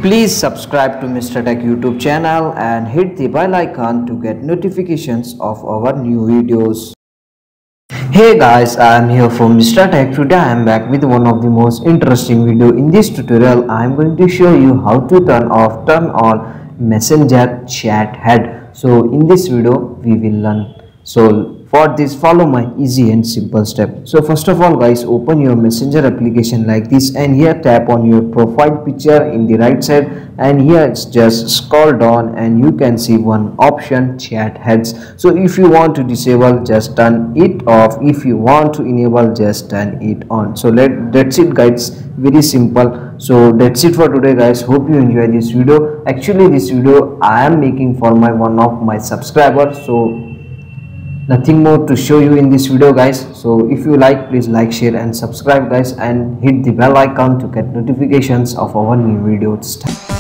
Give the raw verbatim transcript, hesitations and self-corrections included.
Please subscribe to Mister Tech YouTube channel and hit the bell icon to get notifications of our new videos. Hey guys, I am here from Mister Tech. Today I am back with one of the most interesting video. In this tutorial, I am going to show you how to turn off, turn on Messenger chat head. So in this video, we will learn. So for this, follow my easy and simple step. So first of all guys, open your Messenger application like this, and here tap on your profile picture in the right side, and here it's just scroll down and you can see one option, chat heads. So if you want to disable, just turn it off. If you want to enable, just turn it on. So let that's it guys, very simple. So that's it for today guys. Hope you enjoy this video. Actually this video I am making for my one of my subscribers, so nothing more to show you in this video guys. So if you like, please like, share and subscribe guys, and hit the bell icon to get notifications of our new videos.